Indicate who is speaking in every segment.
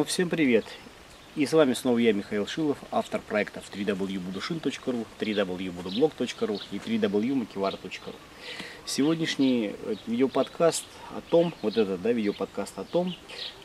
Speaker 1: Ну, всем привет! И с вами снова я, Михаил Шилов, автор проектов www.budushin.ru, www.budublog.ru и www.makivara.ru. Сегодняшний видеоподкаст о том, видеоподкаст о том,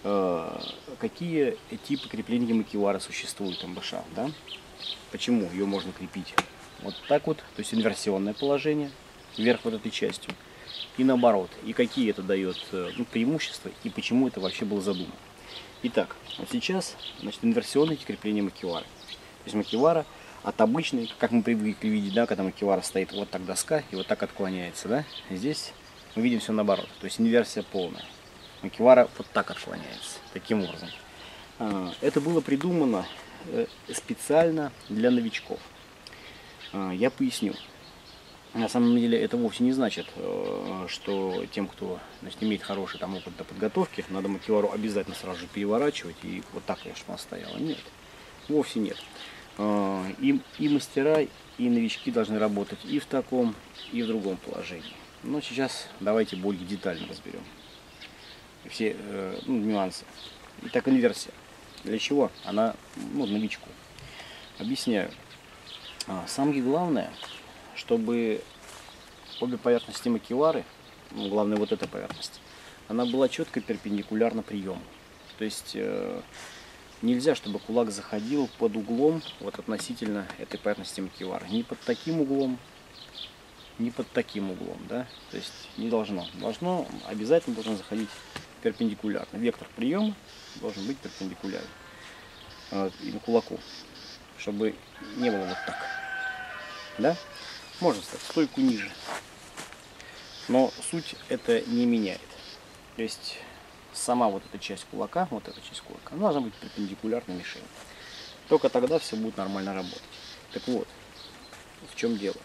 Speaker 1: какие типы крепления макивара существуют МБШ, да? Почему ее можно крепить вот так вот, то есть инверсионное положение, вверх вот этой частью, и наоборот, и какие это дает преимущества, и почему это вообще было задумано. Итак, вот сейчас, инверсионное крепление макивары. То есть макивара от обычной, как мы привыкли видеть, да, когда макивара стоит вот так доска и вот так отклоняется, да, здесь мы видим все наоборот, то есть инверсия полная. Макивара вот так отклоняется, таким образом. Это было придумано специально для новичков. Я поясню. На самом деле это вовсе не значит, что тем, кто имеет хороший опыт до подготовки, надо макивару обязательно сразу же переворачивать и вот так, чтобы она стояла. Нет, вовсе нет. И мастера, и новички должны работать и в таком, и в другом положении. Но сейчас давайте более детально разберем все нюансы. Итак, инверсия. Для чего? Она новичку. Объясняю. Самое главное, чтобы обе поверхности макивары, главное вот эта поверхность, она была четко перпендикулярна приему. То есть нельзя, чтобы кулак заходил под углом вот относительно этой поверхности макивары. Ни под таким углом, ни под таким углом, да? То есть не должно. Обязательно должно заходить перпендикулярно. Вектор приема должен быть перпендикулярен кулаку, чтобы не было вот так. Да? Можно ставить стойку ниже. Но суть это не меняет. То есть сама вот эта часть кулака, она должна быть перпендикулярна мишени. Только тогда все будет нормально работать. Так вот, в чем дело.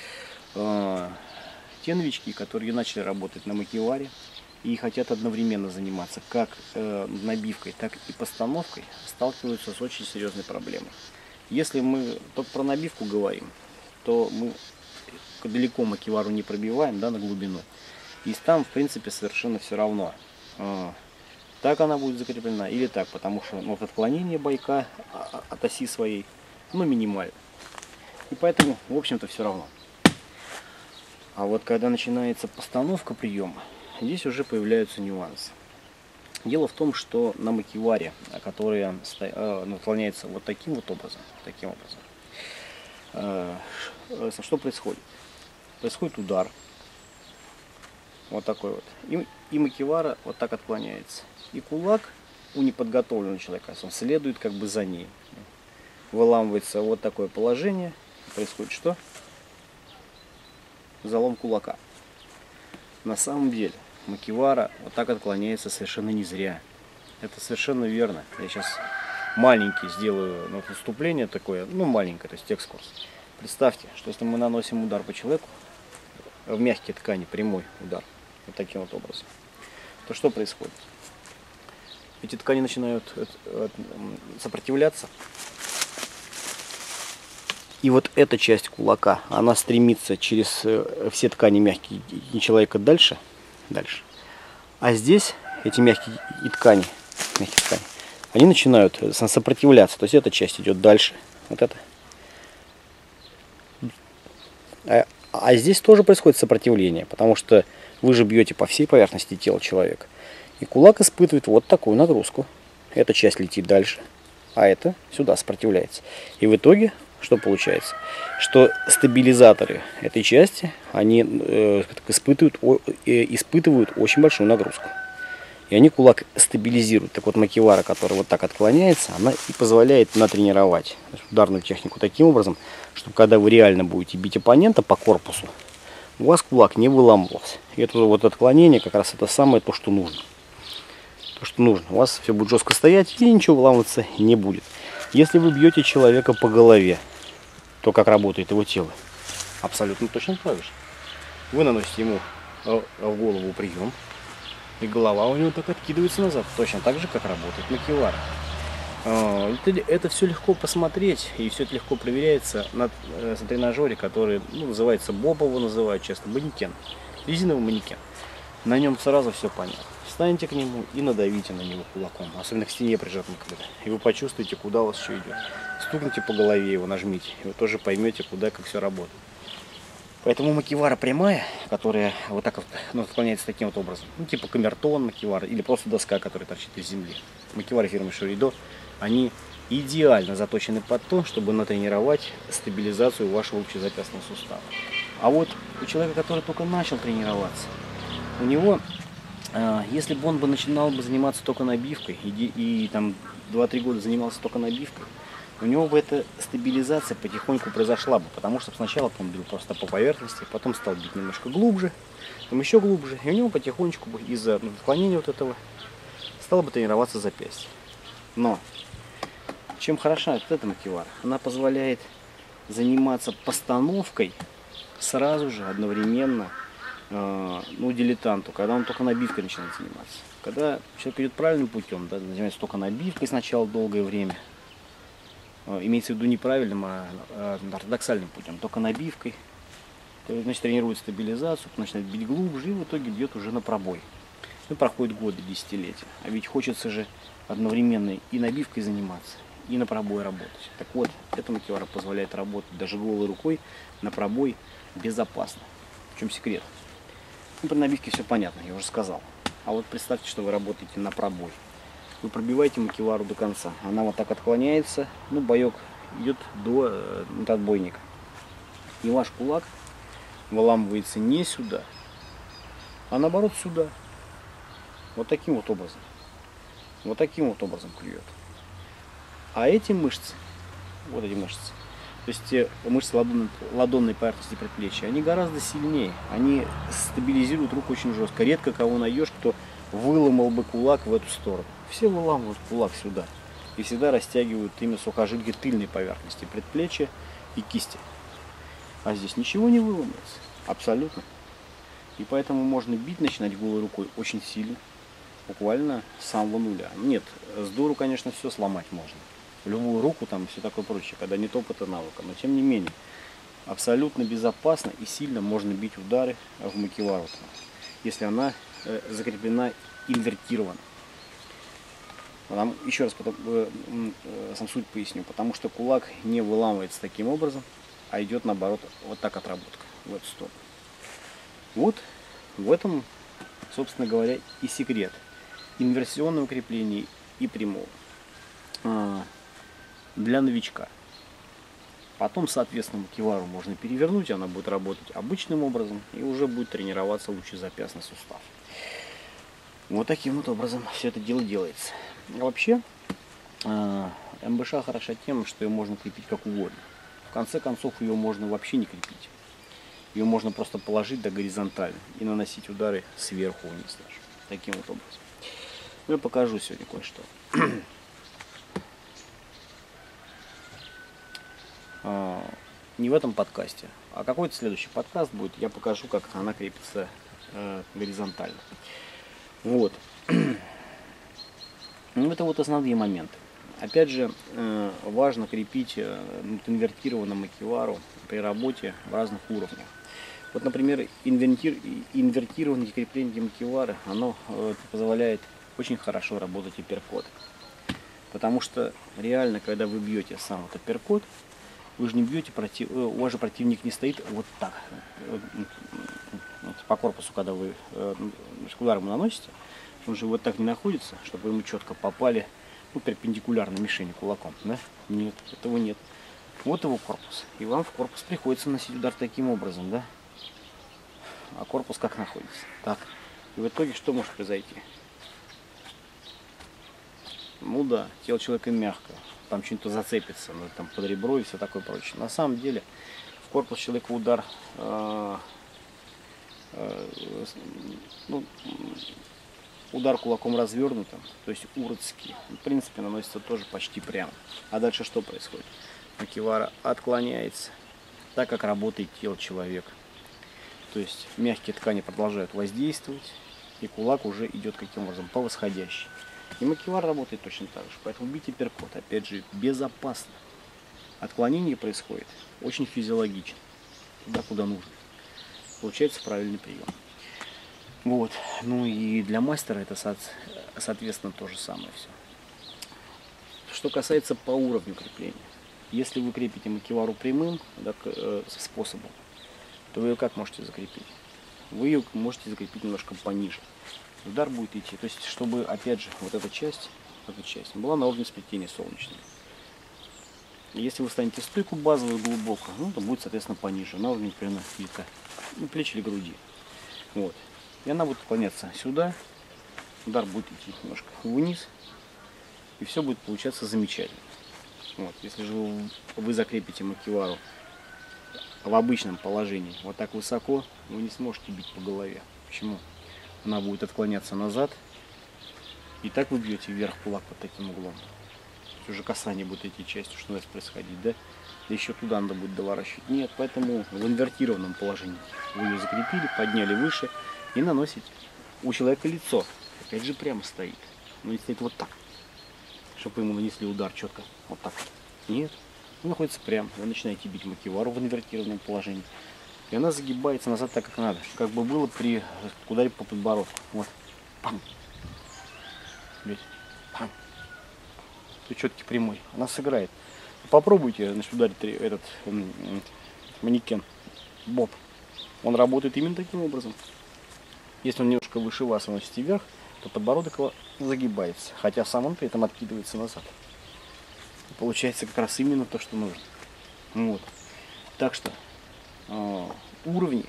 Speaker 1: Те новички, которые начали работать на макиваре и хотят одновременно заниматься как набивкой, так и постановкой, сталкиваются с очень серьезной проблемой. Если мы только про набивку говорим, то мы далеко макивару не пробиваем, да, на глубину. И там, в принципе, совершенно все равно, так она будет закреплена или так, потому что отклонение бойка от оси своей, минимально. И поэтому, в общем-то, все равно. А вот когда начинается постановка приема, здесь уже появляются нюансы. Дело в том, что на макиваре, которая наклоняется вот таким образом, что происходит? Происходит удар, вот такой вот, и макивара вот так отклоняется. И кулак у неподготовленного человека, он следует как бы за ней. Выламывается вот такое положение, происходит что? Залом кулака. На самом деле макивара вот так отклоняется совершенно не зря. Это совершенно верно. Я сейчас маленький сделаю вступление такое, маленькое, то есть экскурс. Представьте, что если мы наносим удар по человеку, в мягкие ткани, прямой удар, вот таким вот образом, то что происходит? Эти ткани начинают сопротивляться. И вот эта часть кулака, она стремится через все ткани мягкие человека дальше. А здесь эти мягкие ткани, они начинают сопротивляться. То есть эта часть идет дальше. Вот это. А здесь тоже происходит сопротивление, потому что вы же бьете по всей поверхности тела человека. И кулак испытывает вот такую нагрузку. Эта часть летит дальше, а эта сюда сопротивляется. И в итоге что получается? Что стабилизаторы этой части, они испытывают очень большую нагрузку. И они кулак стабилизируют. Так вот макивара, которая вот так отклоняется, она и позволяет натренировать ударную технику таким образом, чтобы когда вы реально будете бить оппонента по корпусу, у вас кулак не выламывался. И это вот отклонение как раз это самое то, что нужно. У вас все будет жестко стоять и ничего выламываться не будет. Если вы бьете человека по голове, то как работает его тело? Абсолютно точно так же. Вы наносите ему в голову прием, и голова у него так откидывается назад. Точно так же, как работает макивара. Это все легко посмотреть, и все это легко проверяется на тренажере, который называется Боб, его называют часто, манекен. Резиновый манекен. На нем сразу все понятно. Встаньте к нему и надавите на него кулаком, особенно к стене прижатым когда. И вы почувствуете, куда у вас что идет. Стукните по голове его, нажмите, и вы тоже поймете, куда как все работает. Поэтому макивара прямая, которая вот так вот, ну, отклоняется таким вот образом, ну, типа камертон макивара или просто доска, которая торчит из земли. Макивары фирмы Шуридо, они идеально заточены под то, чтобы натренировать стабилизацию вашего лучезапястного сустава. А вот у человека, который только начал тренироваться, у него, если бы он начинал заниматься только набивкой и там 2-3 года занимался только набивкой, у него бы эта стабилизация потихоньку произошла бы, потому что сначала он бил просто по поверхности, потом стал бить немножко глубже, потом еще глубже, и у него потихонечку бы из-за отклонения вот этого стало бы тренироваться запястье. Но чем хороша вот эта макивара? Она позволяет заниматься постановкой сразу же, одновременно, ну, дилетанту, когда он только набивкой начинает заниматься. Когда человек идет правильным путем, да, занимается только набивкой сначала долгое время, имеется в виду неправильным, а ортодоксальным путем, только набивкой, то, значит, тренирует стабилизацию, начинает бить глубже и в итоге бьет уже на пробой. Ну, проходит годы, десятилетия. А ведь хочется же одновременно и набивкой заниматься, и на пробой работать. Так вот, эта макивара позволяет работать даже голой рукой на пробой безопасно. В чем секрет? Ну, при набивке все понятно, я уже сказал. А вот представьте, что вы работаете на пробой. Вы пробиваете макивару до конца. Она вот так отклоняется, ну, боек идет до отбойника. И ваш кулак выламывается не сюда, а наоборот сюда. Вот таким вот образом. Вот таким вот образом клюет. А эти мышцы, вот эти мышцы, то есть те мышцы ладонной поверхности предплечья, они гораздо сильнее. Они стабилизируют руку очень жестко. Редко кого найдешь, кто выломал бы кулак в эту сторону. Все выламывают кулак сюда. И всегда растягивают именно сухожилки тыльной поверхности предплечья и кисти. А здесь ничего не выломается. Абсолютно. И поэтому можно бить, начинать голой рукой очень сильно. Буквально с самого нуля. Нет, с дуру, конечно, все сломать можно. Любую руку там и все такое прочее, когда нет опыта, навыка. Но тем не менее, абсолютно безопасно и сильно можно бить удары в макивару, если она закреплена инвертированно. Еще раз сам суть поясню. Потому что кулак не выламывается таким образом, а идет наоборот вот так отработка в эту сторону. Вот в этом, собственно говоря, и секрет инверсионного крепления и прямого для новичка. Потом, соответственно, макивару можно перевернуть, она будет работать обычным образом и уже будет тренироваться лучезапястный сустав. Вот таким вот образом все это дело делается. А вообще, МБШ хороша тем, что ее можно крепить как угодно. В конце концов, ее можно вообще не крепить. Ее можно просто положить до горизонтально и наносить удары сверху вниз даже. Таким вот образом. Ну, я покажу сегодня кое-что. Не в этом подкасте, а какой-то следующий подкаст будет. Я покажу, как она крепится горизонтально. Вот. Ну, это вот основные моменты. Опять же, важно крепить инвертированную макивару при работе в разных уровнях. Вот, например, инвертированное крепление макивары, оно позволяет очень хорошо работать апперкот. Потому что реально, когда вы бьете сам вот апперкот, вы же не бьете, у вас же противник не стоит вот так. Вот по корпусу, когда вы удар ему наносите, он же вот так не находится, чтобы ему четко попали, ну, перпендикулярно мишени кулаком. Да? Нет, этого нет. Вот его корпус. И вам в корпус приходится наносить удар таким образом, да? А корпус как находится? Так. И в итоге что может произойти? Ну да, тело человека мягкое. Там что-нибудь зацепится, ну, там под ребро и все такое прочее. На самом деле в корпус человека удар удар кулаком развернутым, то есть уродский, в принципе, наносится тоже почти прямо. А дальше что происходит? Макивара отклоняется, так как работает тело человека. То есть мягкие ткани продолжают воздействовать, и кулак уже идет каким образом? По восходящей. И макивара работает точно так же. Поэтому бить апперкот, опять же, безопасно. Отклонение происходит очень физиологично, туда, куда нужно. Получается правильный прием. Вот. Ну и для мастера это, соответственно, то же самое все. Что касается по уровню крепления. Если вы крепите макевару прямым способом, то вы ее как можете закрепить? Вы ее можете закрепить немножко пониже. Удар будет идти. То есть, чтобы, опять же, вот эта часть была на уровне сплетения солнечного. Если вы станете стойку базовую глубоко, ну, то будет, соответственно, пониже, на уровне примерно плеч или груди. Вот. И она будет отклоняться сюда, удар будет идти немножко вниз, и все будет получаться замечательно. Вот. Если же вы закрепите макевару в обычном положении вот так высоко, вы не сможете бить по голове. Почему? Она будет отклоняться назад, и так вы бьете вверх кулак под таким углом. Уже касание будет этой частью, что у нас происходить, да? Да еще туда надо будет доворачивать. Нет, поэтому в инвертированном положении вы ее закрепили, подняли выше и наносите. У человека лицо, опять же, прямо стоит. Но не стоит вот так, чтобы вы ему нанесли удар четко, вот так. Нет, он находится прямо. Вы начинаете бить макевару в инвертированном положении. И она загибается назад так, как надо. Как бы было при ударе по подбородку. Вот. Пам. Видите? Пам. Четкий прямой. Она сыграет. Попробуйте, значит, ударить этот манекен боб. Он работает именно таким образом. Если он немножко выше вас, вы носите вверх, то подбородок его загибается. Хотя сам он при этом откидывается назад. И получается как раз именно то, что нужно. Вот. Так что уровни,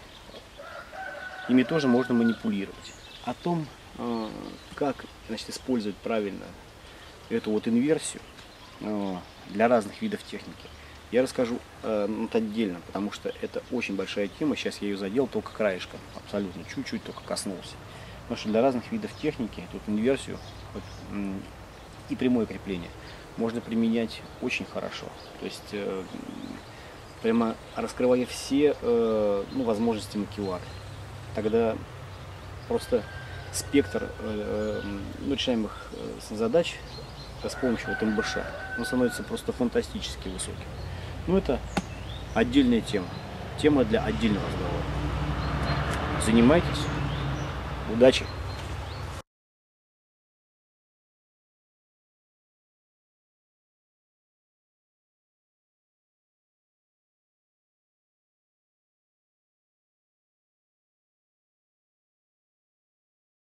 Speaker 1: ими тоже можно манипулировать. О том, как, значит, использовать правильно эту вот инверсию для разных видов техники, я расскажу отдельно, потому что это очень большая тема. Сейчас я ее задел только краешком, абсолютно чуть-чуть только коснулся. Потому что для разных видов техники тут инверсию и прямое крепление можно применять очень хорошо. То есть прямо раскрывая все возможности макевары. Тогда просто спектр решаемых задач с помощью вот МБШ, он становится просто фантастически высоким. Но это отдельная тема. Тема для отдельного разговора. Занимайтесь. Удачи!